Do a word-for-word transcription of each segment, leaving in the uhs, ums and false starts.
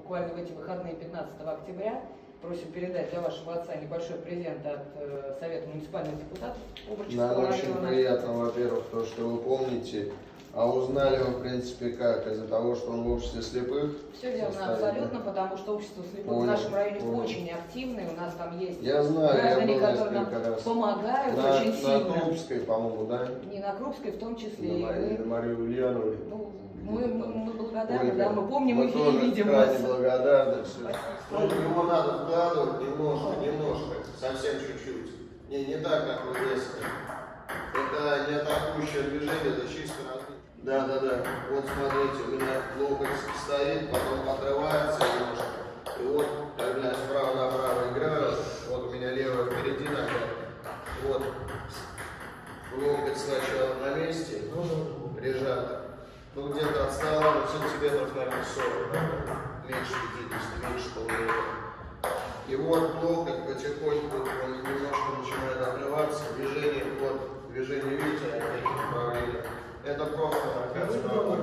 буквально в эти выходные пятнадцатого октября. Просим передать для вашего отца небольшой презент от э, Совета муниципальных депутатов Обручевского Нам района. очень приятно, во-первых, то, что вы помните. А узнали вы, в принципе, как? Из-за того, что он в обществе слепых? Все верно, состоит, абсолютно, да? потому что общество слепых Понял, в нашем районе понял. очень активное. У нас там есть Я знаю, граждане, я был которые нам несколько раз. помогают На, очень на сильно. Крупской, по-моему, да? Не на Крупской, в том числе. На и Марии, вы. на Марии Ульяновой. Ну, мы, мы, мы благодарны, Ольга, да, мы помним мы их и тоже видим вас. крайне благодарны. Ну, его надо вкладывать немножко, немножко, совсем чуть-чуть. Не, не так, как в Одессе. Это не атакующее движение, это чисто развитие. Да, да, да. Вот смотрите, у меня локоть стоит, потом отрывается немножко. И вот, когда я справа направо играю, вот у меня левая впереди нога. Вот. Локоть сначала на месте, прижат. Ну где-то от стола, ну, сантиметров, наверное, сорок, меньше пятидесяти, меньше половины. И вот локоть потихоньку, он немножко начинает отрываться, движение, вот, движение, видите, опять направление. Это просто опять справа.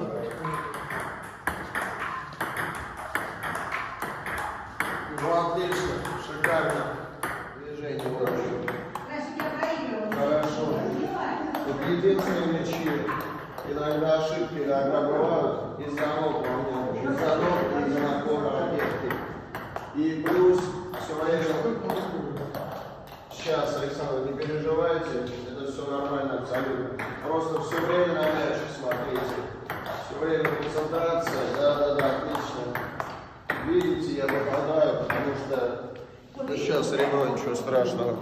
Ну, отлично, шикарно. Движение очень. Хорошо. Вот единственные мячи. Иногда ошибки, иногда бывают из-за ног, из-за ног и из-за напора ракетки. И плюс все время, сейчас, Александр, не переживайте, это все нормально абсолютно. Просто все время на мяч смотрите, все время концентрация, да-да-да, отлично. Видите, я попадаю, потому что да сейчас ребро, ничего страшного.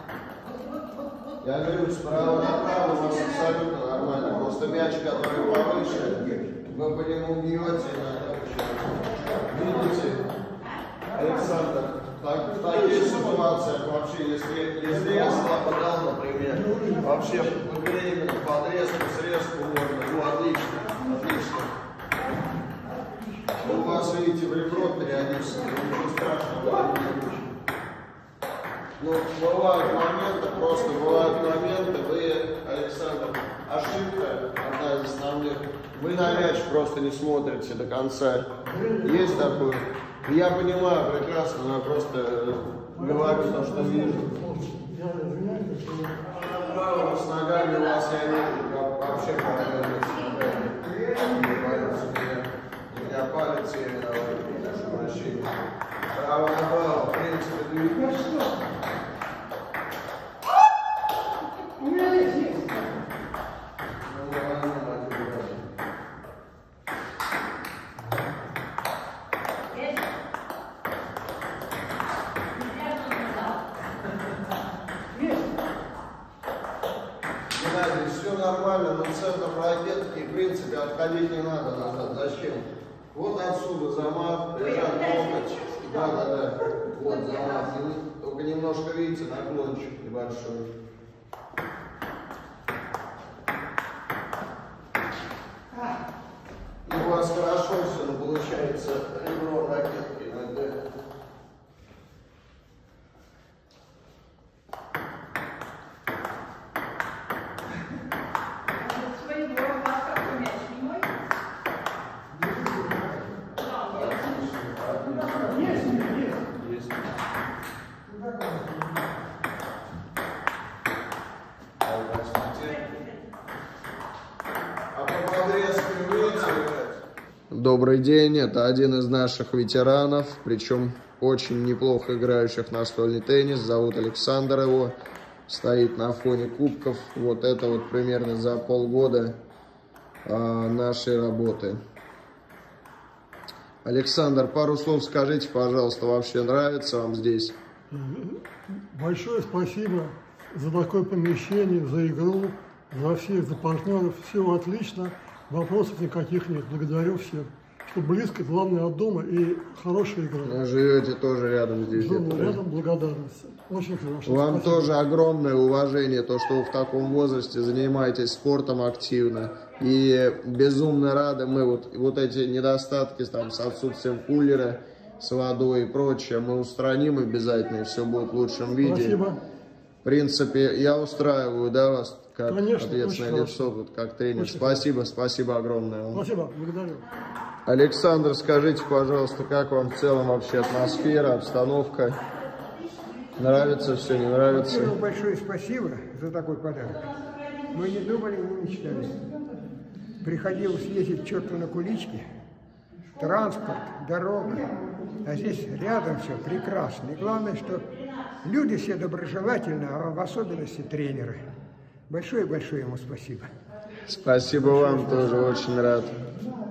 Я говорю, справа направо у вас абсолютно нормально. Просто мяч, который повыше, вы по нему бьете. Видите, Александр, так, в таких ситуациях вообще, если, если я слабо дал, например, вообще временно подрезку, срезку можно. Ну, отлично, отлично. У вас, видите, в ребро периодически, ничего страшного. Ну, бывают моменты, просто бывают моменты, вы, Александр, ошибка, одна из основных, вы на мяч просто не смотрите до конца. Есть такое? Я понимаю прекрасно, но я просто говорю то, что вижу. С ногами у вас я не вообще проблемы с ногами. У меня палец именно в нашем вращении. Право направо, в принципе, двигаюсь. Все нормально, но центр ракетки, в принципе, отходить не надо назад. Зачем? Вот отсюда замах, лежат локоть. Да, да, да. Вот замах. Только немножко, видите, наклончик небольшой. И у вас хорошо все, но получается ребро ракетки иногда. Добрый день, это один из наших ветеранов, причем очень неплохо играющих настольный теннис, зовут Александр его, стоит на фоне кубков, вот это вот примерно за полгода а, нашей работы. Александр, пару слов скажите, пожалуйста, вообще нравится вам здесь? Большое спасибо за такое помещение, за игру, за всех, за партнеров, все отлично. Вопросов никаких нет. Благодарю всех. Что близко, главное, от дома и хорошая игра. Вы живете тоже рядом здесь. Живу рядом, благодарность. Очень хорошо. Вам спасибо. тоже огромное уважение, то, что вы в таком возрасте занимаетесь спортом активно. И безумно рады мы вот, вот эти недостатки там, с отсутствием кулера, с водой и прочее, мы устраним обязательно, и все будет в лучшем виде. Спасибо. В принципе, я устраиваю, да, вас как Конечно, ответственное лицо, вот, как тренер. Очень спасибо, хорошо. Спасибо огромное вам. Спасибо, благодарю. Александр, скажите, пожалуйста, как вам в целом вообще атмосфера, обстановка? Нравится все, не нравится? Во-первых, большое спасибо за такой подарок. Мы не думали, не мечтали. Приходилось ездить к черту на куличке. Транспорт, дорога. А здесь рядом все прекрасно. И главное, что люди все доброжелательны, а в особенности тренеры. Большое-большое ему спасибо. Спасибо вам, тоже очень рад.